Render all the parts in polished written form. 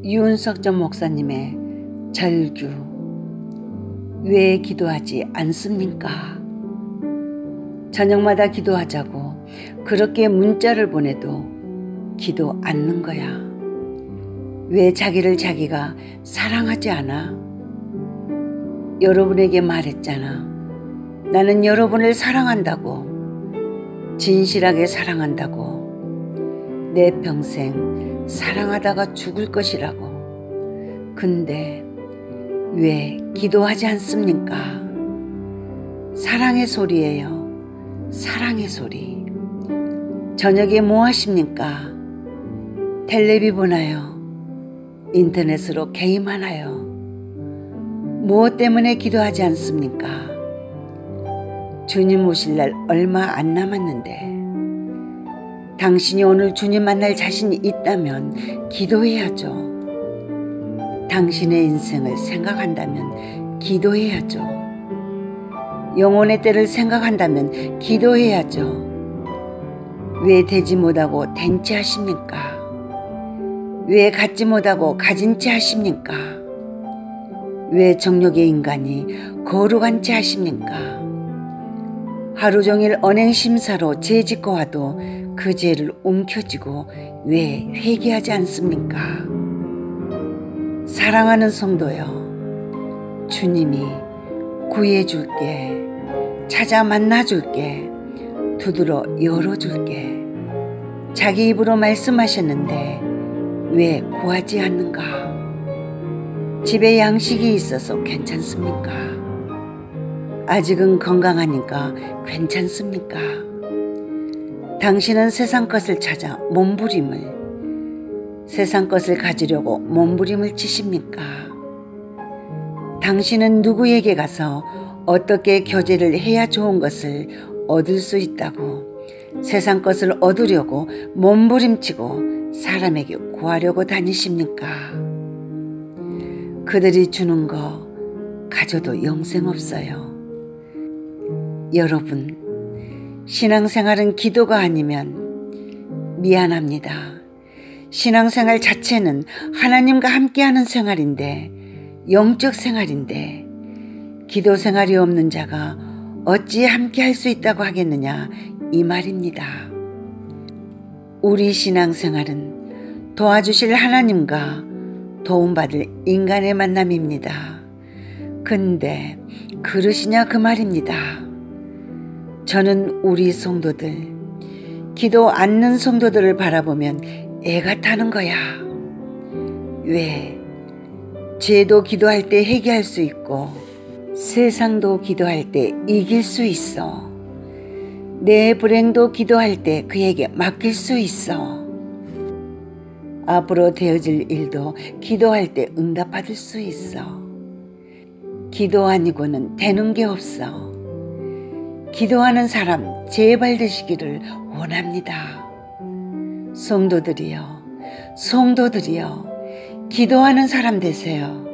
윤석전 목사님의 절규. 왜 기도하지 않습니까? 저녁마다 기도하자고 그렇게 문자를 보내도 기도 않는 거야. 왜 자기를 자기가 사랑하지 않아? 여러분에게 말했잖아. 나는 여러분을 사랑한다고, 진실하게 사랑한다고, 내 평생 사랑하다가 죽을 것이라고. 근데 왜 기도하지 않습니까? 사랑의 소리예요. 사랑의 소리. 저녁에 뭐 하십니까? 텔레비 보나요? 인터넷으로 게임하나요? 무엇 때문에 기도하지 않습니까? 주님 오실 날 얼마 안 남았는데 당신이 오늘 주님 만날 자신이 있다면 기도해야죠. 당신의 인생을 생각한다면 기도해야죠. 영혼의 때를 생각한다면 기도해야죠. 왜 되지 못하고 된 채 하십니까? 왜 갖지 못하고 가진 채 하십니까? 왜 정욕의 인간이 거룩한 채 하십니까? 하루 종일 언행심사로 죄 짓고 와도 그 죄를 움켜쥐고 왜 회개하지 않습니까? 사랑하는 성도여, 주님이 구해줄게, 찾아 만나줄게, 두드러 열어줄게. 자기 입으로 말씀하셨는데 왜 구하지 않는가? 집에 양식이 있어서 괜찮습니까? 아직은 건강하니까 괜찮습니까? 당신은 세상 것을 찾아 몸부림을, 세상 것을 가지려고 몸부림을 치십니까? 당신은 누구에게 가서 어떻게 교제를 해야 좋은 것을 얻을 수 있다고 세상 것을 얻으려고 몸부림치고 사람에게 구하려고 다니십니까? 그들이 주는 거 가져도 영생 없어요. 여러분, 신앙생활은 기도가 아니면 미안합니다. 신앙생활 자체는 하나님과 함께하는 생활인데, 영적 생활인데, 기도 생활이 없는 자가 어찌 함께할 수 있다고 하겠느냐, 이 말입니다. 우리 신앙생활은 도와주실 하나님과 도움받을 인간의 만남입니다. 근데 그러시냐 그 말입니다. 저는 우리 성도들, 기도 않는 성도들을 바라보면 애가 타는 거야. 왜? 죄도 기도할 때 회개할 수 있고 세상도 기도할 때 이길 수 있어. 내 불행도 기도할 때 그에게 맡길 수 있어. 앞으로 되어질 일도 기도할 때 응답받을 수 있어. 기도 아니고는 되는 게 없어. 기도하는 사람 제발 되시기를 원합니다. 성도들이여, 성도들이여, 기도하는 사람 되세요.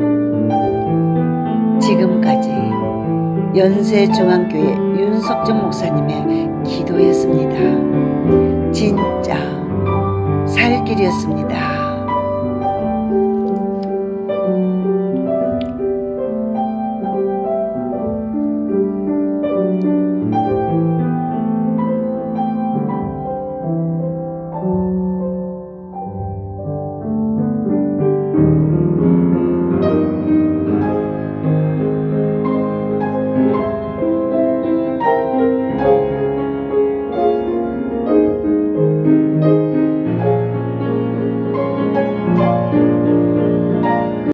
지금까지 연세중앙교회 윤석전 목사님의 기도였습니다. 진짜 살 길이었습니다.